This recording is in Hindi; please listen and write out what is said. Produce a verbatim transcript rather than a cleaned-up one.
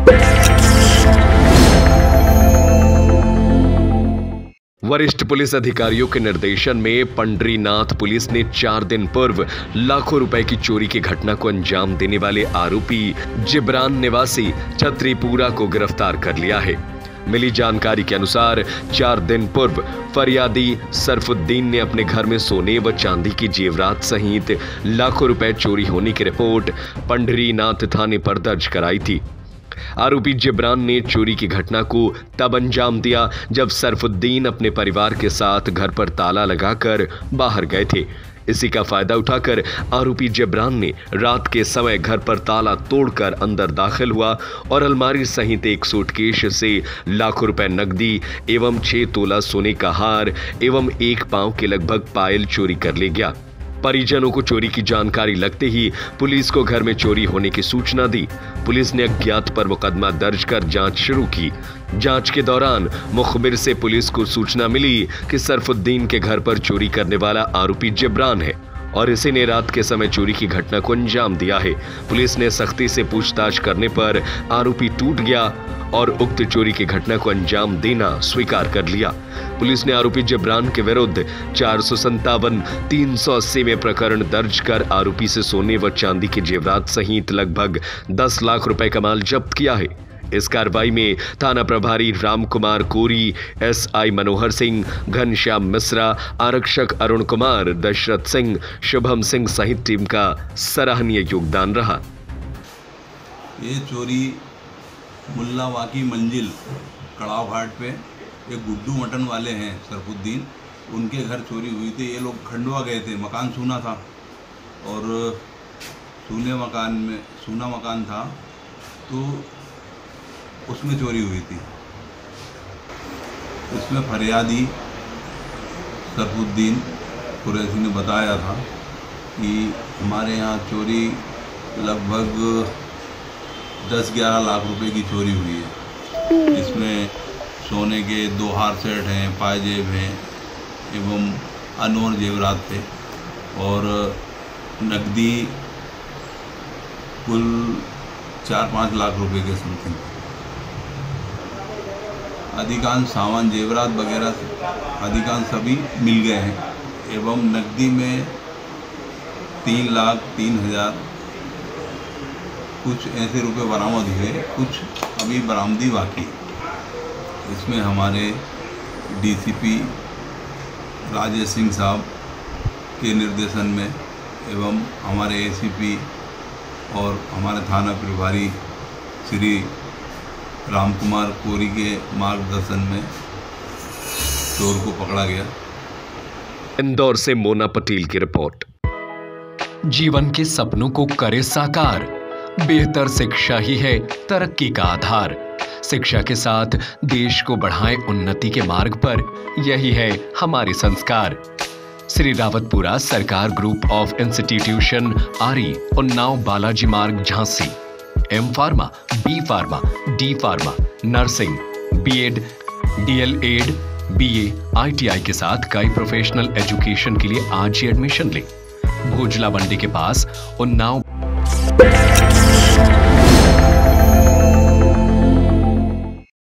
वरिष्ठ पुलिस अधिकारियों के निर्देशन में पंडरीनाथ पुलिस ने चार दिन पूर्व लाखों रुपए की चोरी की घटना को अंजाम देने वाले आरोपी जिब्रान निवासी छतरीपुरा को गिरफ्तार कर लिया है। मिली जानकारी के अनुसार चार दिन पूर्व फरियादी सरफुद्दीन ने अपने घर में सोने व चांदी की जेवरात सहित लाखों रुपए चोरी होने की रिपोर्ट पंडरीनाथ थाने पर दर्ज कराई थी। आरोपी जिब्रान ने चोरी की घटना को तब अंजाम दिया जब सरफुद्दीन अपने परिवार के साथ घर पर ताला लगाकर बाहर गए थे। इसी का फायदा उठाकर आरोपी जिब्रान ने रात के समय घर पर ताला तोड़कर अंदर दाखिल हुआ और अलमारी सहित एक सूटकेस से लाखों रुपए नकदी एवं छह तोला सोने का हार एवं एक पांव के लगभग पायल चोरी कर ले गया। परिजनों को चोरी की जानकारी लगते ही पुलिस को घर में चोरी होने की सूचना दी। पुलिस ने अज्ञात पर मुकदमा दर्ज कर जांच शुरू की। जांच के दौरान मुखबिर से पुलिस को सूचना मिली कि सरफुद्दीन के घर पर चोरी करने वाला आरोपी जिब्रान है और इसी ने रात के समय चोरी की घटना को अंजाम दिया है। पुलिस ने सख्ती से पूछताछ करने पर आरोपी टूट गया और उक्त चोरी की घटना को अंजाम देना स्वीकार कर लिया। पुलिस ने आरोपी जिब्रान के विरुद्ध चार सौ संतावन तीन सौ अस्सी में प्रकरण दर्ज कर आरोपी से सोने व चांदी की जेवरात सहित लगभग दस लाख रुपए का माल जब्त किया है। इस कार्रवाई में थाना प्रभारी राम कुमार कोरी, एसआई मनोहर सिंह, घनश्याम मिश्रा, आरक्षक अरुण कुमार, दशरथ सिंह, शुभम सिंह सहित टीम का सराहनीय योगदान रहा। ये चोरी मुल्ला वाकी मंजिल कड़ाव घाट पे एक गुड्डू मटन वाले हैं सरफुद्दीन, उनके घर चोरी हुई थी। ये लोग खंडवा गए थे, मकान सूना था और सूने मकान में सूना मकान था तो उसमें चोरी हुई थी। उसमें फरियादी सरफुद्दीन कुरैशी ने बताया था कि हमारे यहाँ चोरी लगभग दस ग्यारह लाख रुपए की चोरी हुई है। इसमें सोने के दो हार सेट हैं, पायजेब हैं एवं अनोन जेवरात थे और नकदी कुल चार पाँच लाख रुपए के समथिंग। अधिकांश सामान जेवरात वगैरह अधिकांश सभी मिल गए हैं एवं नकदी में तीन लाख तीन हजार कुछ ऐसे रुपए बरामद हुए, कुछ अभी बरामदी बाकी। इसमें हमारे डीसीपी राजेश सिंह साहब के निर्देशन में एवं हमारे एसीपी और हमारे थाना प्रभारी श्री राम कुमार कोरी के मार्गदर्शन में चोर को पकड़ा गया। इंदौर से मोना पटेल की रिपोर्ट। जीवन के सपनों को करे साकार, बेहतर शिक्षा ही है तरक्की का आधार। शिक्षा के साथ देश को बढ़ाएं उन्नति के मार्ग पर, यही है हमारे संस्कार। श्री रावतपुरा सरकार ग्रुप ऑफ इंस्टीट्यूशन, आरी, उन्नाव, बालाजी मार्ग, Jhansi. M pharma, B pharma, D pharma, nursing, BEd, DElEd, BA, ITI के साथ कई प्रोफेशनल एजुकेशन के लिए आज ही एडमिशन लें। भोजला मंडी के पास उन्नाव।